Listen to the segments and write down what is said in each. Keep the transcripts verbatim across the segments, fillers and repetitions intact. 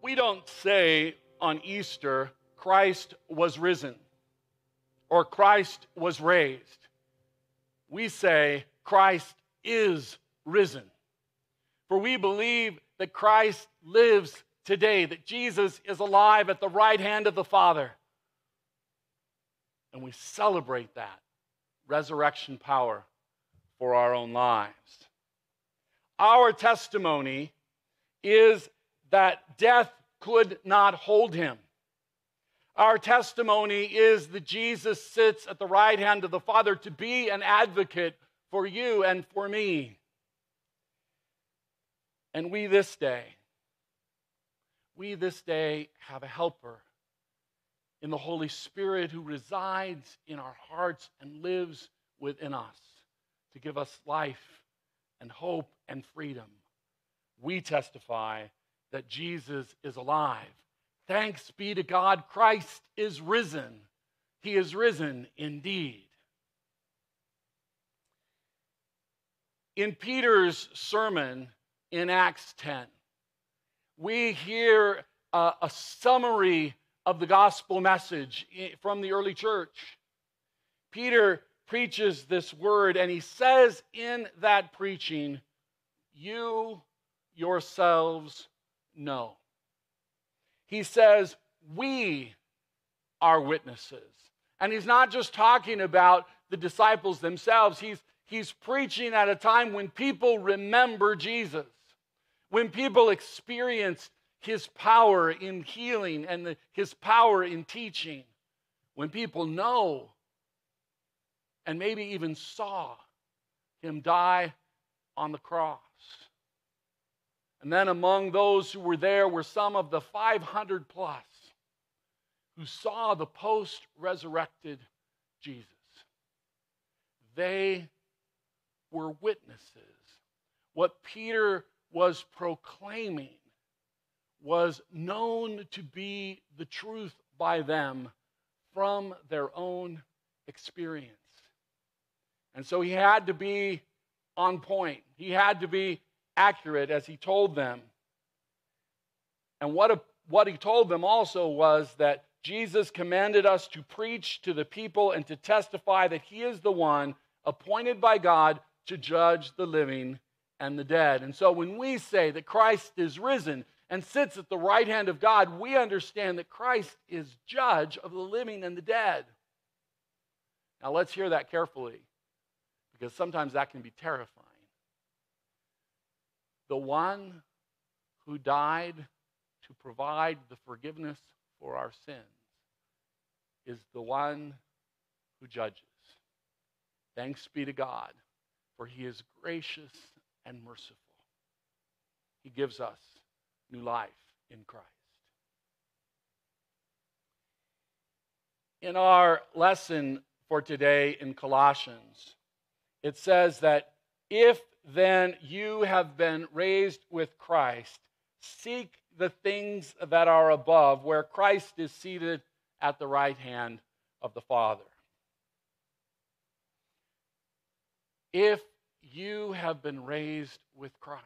We don't say on Easter, Christ was risen or Christ was raised. We say, Christ is risen. For we believe that Christ lives today, that Jesus is alive at the right hand of the Father. And we celebrate that resurrection power for our own lives. Our testimony is that death could not hold him. Our testimony is that Jesus sits at the right hand of the Father to be an advocate for you and for me. And we this day, we this day have a helper in the Holy Spirit who resides in our hearts and lives within us to give us life and hope and freedom. We testify that Jesus is alive. Thanks be to God, Christ is risen. He is risen indeed. In Peter's sermon in Acts ten, we hear a, a summary of the gospel message from the early church. Peter preaches this word, and he says in that preaching, you yourselves know. He says, we are witnesses. And he's not just talking about the disciples themselves. He's, he's preaching at a time when people remember Jesus, when people experienced his power in healing and the, his power in teaching, when people know and maybe even saw him die on the cross. And then among those who were there were some of the five hundred plus who saw the post-resurrected Jesus. They were witnesses. What Peter was proclaiming was known to be the truth by them from their own experience. And so he had to be on point. He had to be accurate as he told them. And what, a, what he told them also was that Jesus commanded us to preach to the people and to testify that he is the one appointed by God to judge the living and the dead. And so when we say that Christ is risen and sits at the right hand of God, we understand that Christ is judge of the living and the dead. Now let's hear that carefully, because sometimes that can be terrifying. The one who died to provide the forgiveness for our sins is the one who judges. Thanks be to God, for he is gracious and merciful. He gives us new life in Christ. In our lesson for today in Colossians, it says that if then you have been raised with Christ, seek the things that are above, where Christ is seated at the right hand of the Father. If you have been raised with Christ.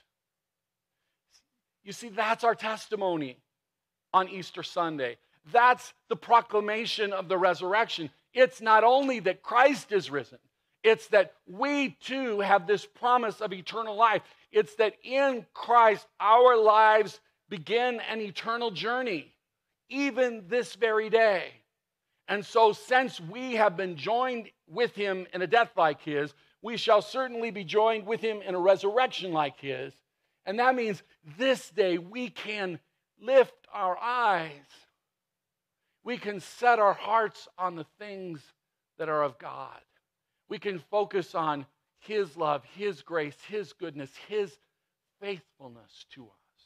You see, that's our testimony on Easter Sunday. That's the proclamation of the resurrection. It's not only that Christ is risen, it's that we too have this promise of eternal life. It's that in Christ our lives begin an eternal journey, even this very day. And so since we have been joined with him in a death like his, we shall certainly be joined with him in a resurrection like his. And that means this day we can lift our eyes. We can set our hearts on the things that are of God. We can focus on his love, his grace, his goodness, his faithfulness to us.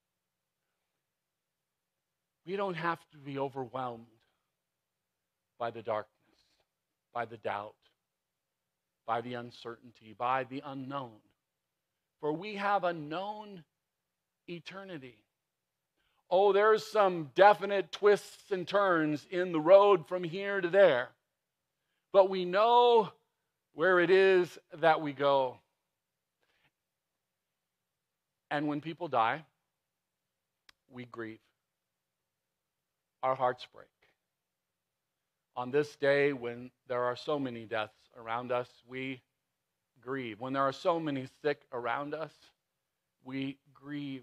We don't have to be overwhelmed by the darkness, by the doubt, by the uncertainty, by the unknown. For we have a known eternity. Oh, there's some definite twists and turns in the road from here to there. But we know where it is that we go. And when people die, we grieve. Our hearts break. On this day, when there are so many deaths around us, we grieve. When there are so many sick around us, we grieve.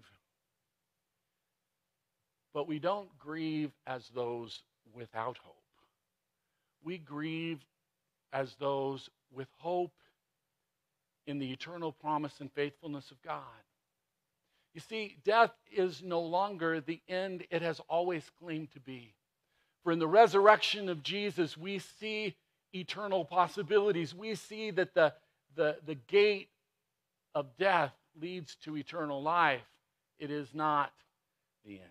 But we don't grieve as those without hope. We grieve as those with hope in the eternal promise and faithfulness of God. You see, death is no longer the end it has always claimed to be. For in the resurrection of Jesus, we see eternal possibilities. We see that the, the, the gate of death leads to eternal life. It is not the end.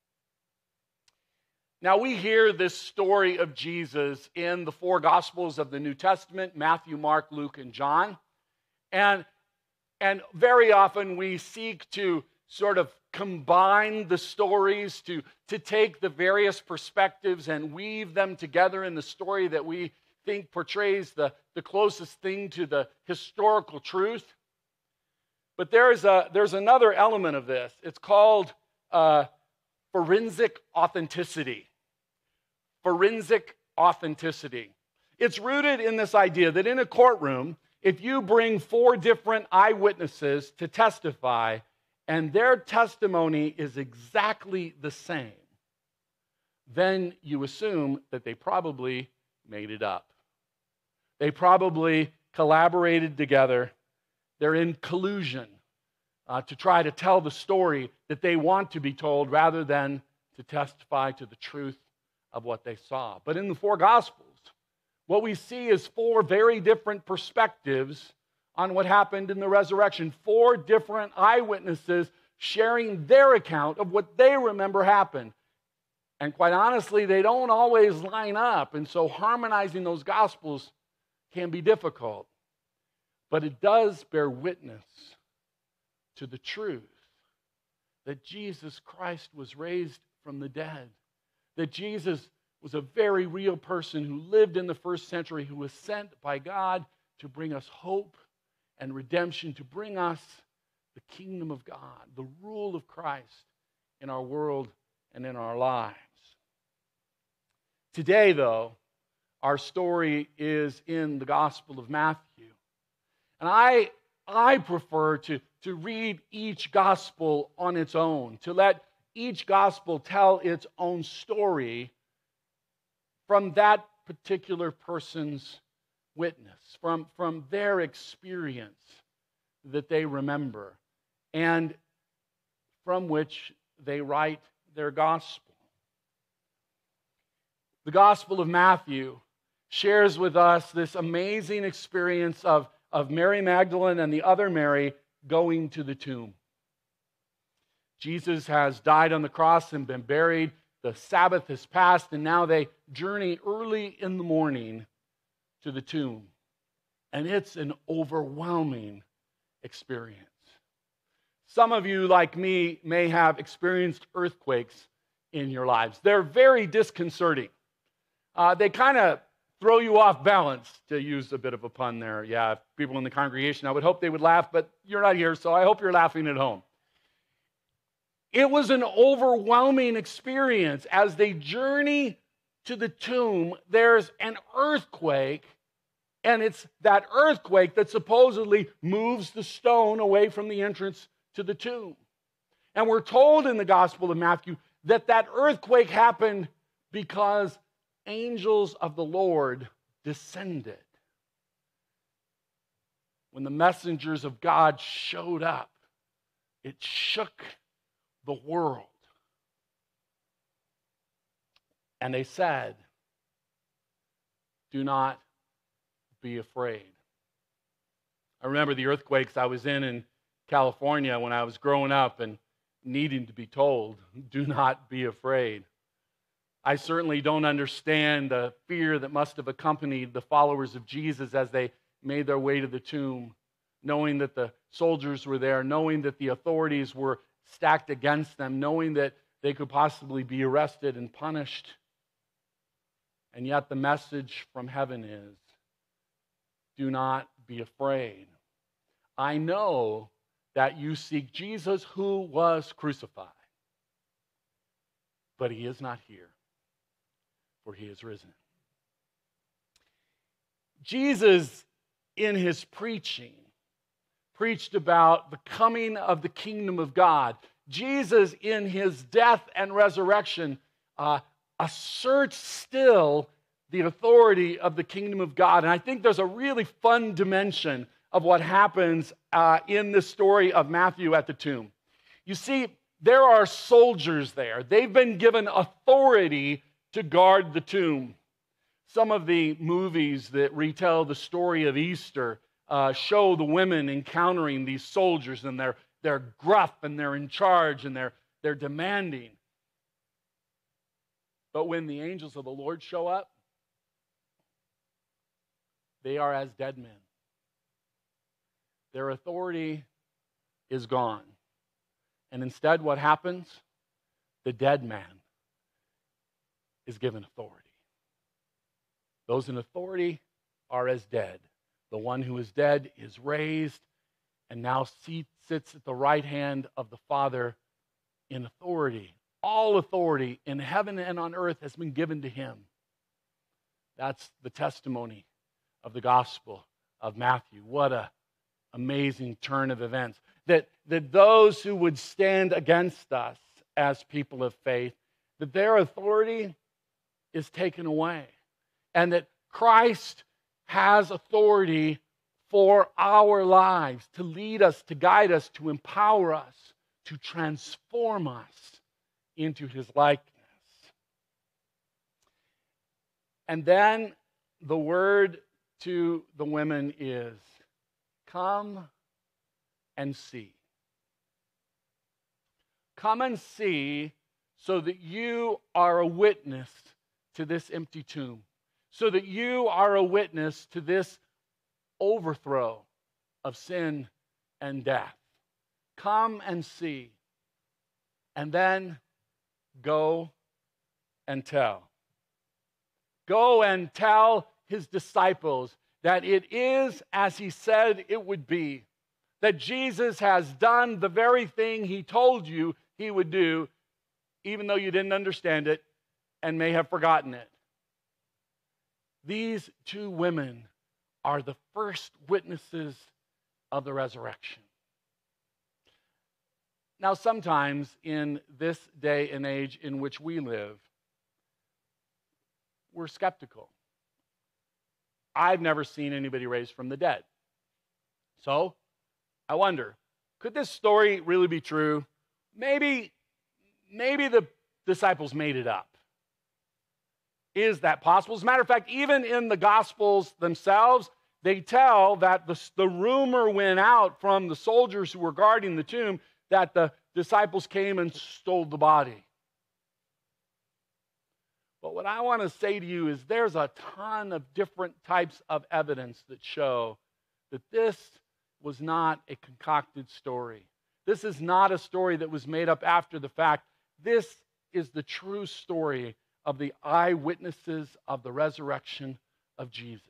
Now, we hear this story of Jesus in the four Gospels of the New Testament, Matthew, Mark, Luke, and John. And, and very often we seek to sort of combine the stories, to, to take the various perspectives and weave them together in the story that we think portrays the, the closest thing to the historical truth. But there's, a, there's another element of this. It's called uh, forensic authenticity. Forensic authenticity. It's rooted in this idea that in a courtroom, if you bring four different eyewitnesses to testify, and their testimony is exactly the same, then you assume that they probably made it up. They probably collaborated together. They're in collusion uh, to try to tell the story that they want to be told rather than to testify to the truth of what they saw. But in the four Gospels, what we see is four very different perspectives on what happened in the resurrection. Four different eyewitnesses sharing their account of what they remember happened. And quite honestly, they don't always line up. And so harmonizing those Gospels can be difficult. But it does bear witness to the truth that Jesus Christ was raised from the dead. That Jesus was a very real person who lived in the first century, who was sent by God to bring us hope and redemption, to bring us the kingdom of God, the rule of Christ in our world and in our lives. Today, though, our story is in the Gospel of Matthew. And I, I prefer to, to read each Gospel on its own, to let each Gospel tell its own story from that particular person's witness, from, from their experience that they remember, and from which they write their Gospel. The Gospel of Matthew shares with us this amazing experience of, of Mary Magdalene and the other Mary going to the tomb. Jesus has died on the cross and been buried. The Sabbath has passed, and now they journey early in the morning to the tomb. And it's an overwhelming experience. Some of you, like me, may have experienced earthquakes in your lives. They're very disconcerting. Uh, they kind of throw you off balance, to use a bit of a pun there. Yeah, people in the congregation, I would hope they would laugh, but you're not here, so I hope you're laughing at home. It was an overwhelming experience. As they journey to the tomb, there's an earthquake, and it's that earthquake that supposedly moves the stone away from the entrance to the tomb. And we're told in the Gospel of Matthew that that earthquake happened because angels of the Lord descended. When the messengers of God showed up, it shook the world. And they said, "Do not be afraid." I remember the earthquakes I was in in California when I was growing up and needing to be told, "Do not be afraid." I certainly don't understand the fear that must have accompanied the followers of Jesus as they made their way to the tomb, knowing that the soldiers were there, knowing that the authorities were stacked against them, knowing that they could possibly be arrested and punished. And yet the message from heaven is, do not be afraid. I know that you seek Jesus who was crucified. but he is not here, for he is risen. Jesus, in his preaching, preached about the coming of the kingdom of God. Jesus, in his death and resurrection, uh, asserts still the authority of the kingdom of God. And I think there's a really fun dimension of what happens uh, in the story of Matthew at the tomb. You see, there are soldiers there. They've been given authority to guard the tomb. Some of the movies that retell the story of Easter uh, show the women encountering these soldiers, and they're, they're gruff, and they're in charge, and they're, they're demanding. But when the angels of the Lord show up, they are as dead men. Their authority is gone. And instead, what happens? The dead man is given authority. Those in authority are as dead. The one who is dead is raised and now sits at the right hand of the Father in authority. All authority in heaven and on earth has been given to him. That's the testimony of the gospel of Matthew. What an amazing turn of events. That, that those who would stand against us as people of faith, that their authority is taken away. And that Christ has authority for our lives, to lead us, to guide us, to empower us, to transform us into his likeness. And then the word to the women is, come and see. Come and see so that you are a witness to this empty tomb, so that you are a witness to this overthrow of sin and death. Come and see, and then go and tell. Go and tell his disciples that it is as he said it would be, that Jesus has done the very thing he told you he would do, even though you didn't understand it and may have forgotten it. These two women are the first witnesses of the resurrection. Now, sometimes in this day and age in which we live, we're skeptical. I've never seen anybody raised from the dead. So, I wonder, could this story really be true? Maybe, maybe the disciples made it up. Is that possible? As a matter of fact, even in the Gospels themselves, they tell that the, the rumor went out from the soldiers who were guarding the tomb that the disciples came and stole the body. But what I want to say to you is there's a ton of different types of evidence that show that this was not a concocted story. This is not a story that was made up after the fact. This is the true story of the eyewitnesses of the resurrection of Jesus.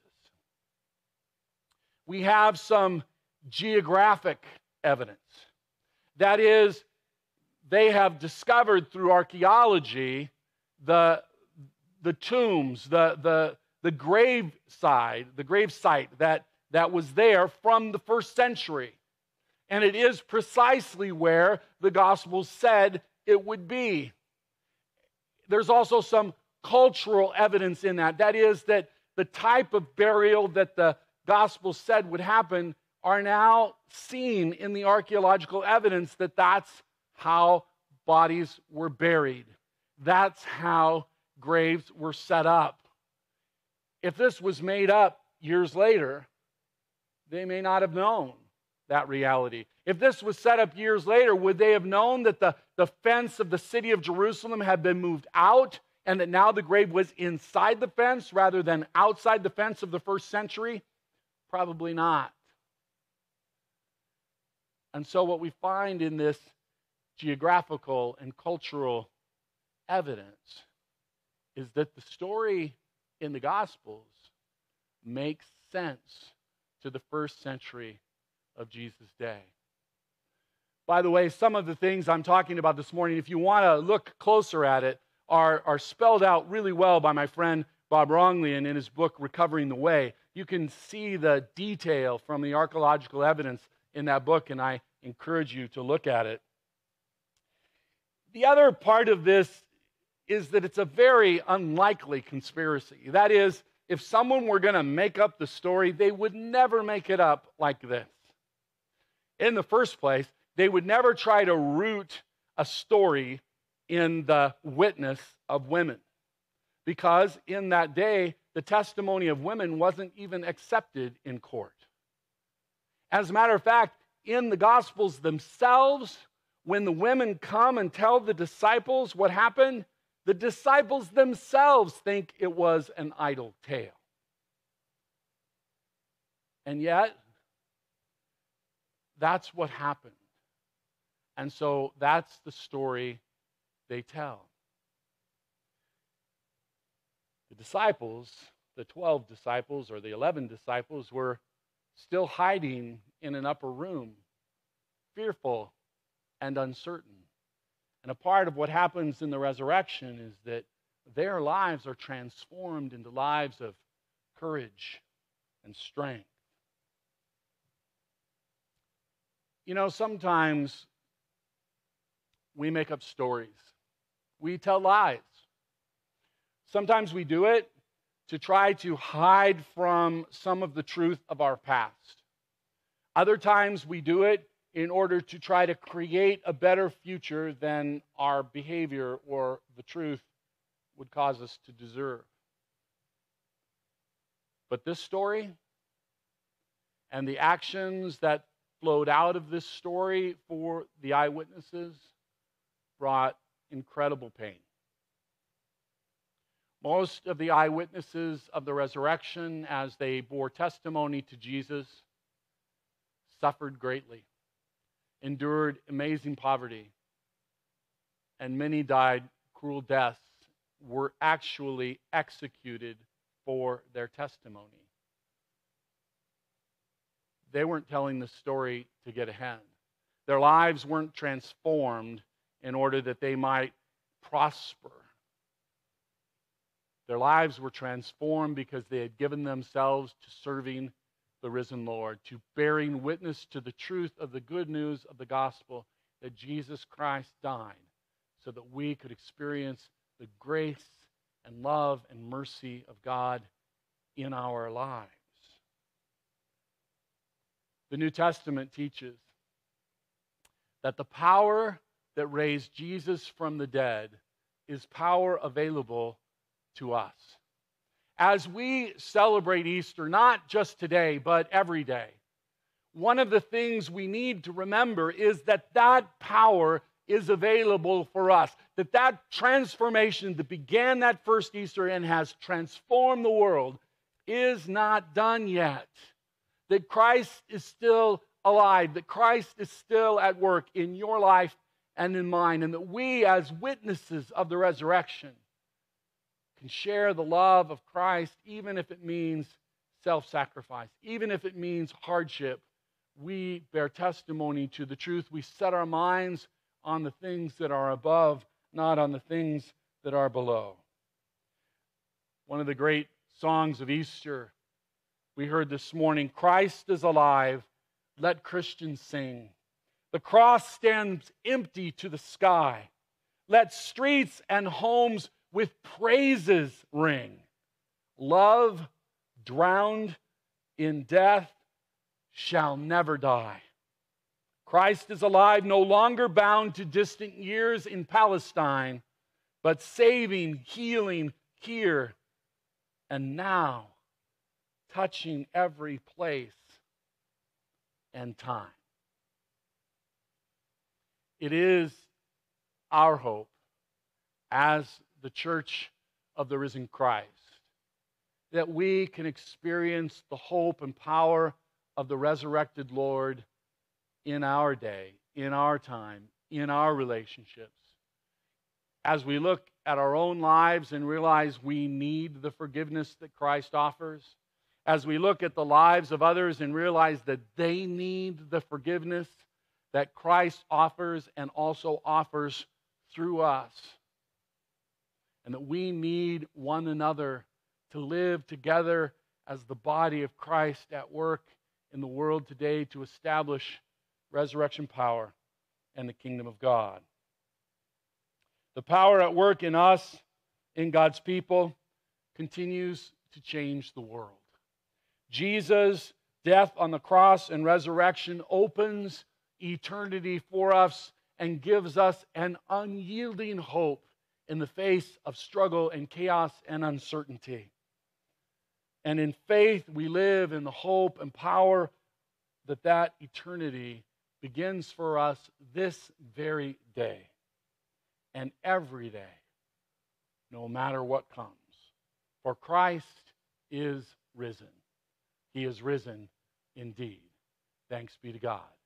We have some geographic evidence. That is, they have discovered through archaeology the, the tombs, the, the, the grave side, the grave site that, that was there from the first century. And it is precisely where the Gospels said it would be. There's also some cultural evidence in that. That is, that the type of burial that the Gospel said would happen are now seen in the archaeological evidence that that's how bodies were buried. That's how graves were set up. If this was made up years later, they may not have known that reality. If this was set up years later, would they have known that the, the fence of the city of Jerusalem had been moved out and that now the grave was inside the fence rather than outside the fence of the first century? Probably not. And so what we find in this geographical and cultural evidence is that the story in the Gospels makes sense to the first century of Jesus' day. By the way, some of the things I'm talking about this morning, if you want to look closer at it, are, are spelled out really well by my friend Bob Ronglian in his book, Recovering the Way. You can see the detail from the archaeological evidence in that book, and I encourage you to look at it. The other part of this is that it's a very unlikely conspiracy. That is, if someone were going to make up the story, they would never make it up like this. In the first place, they would never try to root a story in the witness of women, because in that day, the testimony of women wasn't even accepted in court. As a matter of fact, in the Gospels themselves, when the women come and tell the disciples what happened, the disciples themselves think it was an idle tale. And yet, that's what happened. And so that's the story they tell. The disciples, the twelve disciples or the eleven disciples, were still hiding in an upper room, fearful and uncertain. And a part of what happens in the resurrection is that their lives are transformed into lives of courage and strength. You know, sometimes we make up stories. We tell lies. Sometimes we do it to try to hide from some of the truth of our past. Other times we do it in order to try to create a better future than our behavior or the truth would cause us to deserve. But this story and the actions that flowed out of this story for the eyewitnesses brought incredible pain. Most of the eyewitnesses of the resurrection, as they bore testimony to Jesus, suffered greatly, endured amazing poverty, and many died cruel deaths, were actually executed for their testimony. They weren't telling the story to get ahead. Their lives weren't transformed in order that they might prosper. Their lives were transformed because they had given themselves to serving the risen Lord, to bearing witness to the truth of the good news of the gospel that Jesus Christ died so that we could experience the grace and love and mercy of God in our lives. The New Testament teaches that the power that raised Jesus from the dead is power available to us. As we celebrate Easter, not just today, but every day, one of the things we need to remember is that that power is available for us. That that transformation that began that first Easter and has transformed the world is not done yet. That Christ is still alive, that Christ is still at work in your life and in mine, and that we as witnesses of the resurrection can share the love of Christ, even if it means self-sacrifice, even if it means hardship. We bear testimony to the truth. We set our minds on the things that are above, not on the things that are below. One of the great songs of Easter we heard this morning, Christ is alive, let Christians sing. The cross stands empty to the sky. Let streets and homes with praises ring. Love, drowned in death, shall never die. Christ is alive, no longer bound to distant years in Palestine, but saving, healing here and now, touching every place and time. It is our hope as the church of the risen Christ that we can experience the hope and power of the resurrected Lord in our day, in our time, in our relationships. As we look at our own lives and realize we need the forgiveness that Christ offers, as we look at the lives of others and realize that they need the forgiveness that Christ offers and also offers through us, and that we need one another to live together as the body of Christ at work in the world today to establish resurrection power and the kingdom of God. The power at work in us, in God's people, continues to change the world. Jesus' death on the cross and resurrection opens eternity for us and gives us an unyielding hope in the face of struggle and chaos and uncertainty. And in faith, we live in the hope and power that that eternity begins for us this very day and every day, no matter what comes. For Christ is risen. He is risen indeed. Thanks be to God.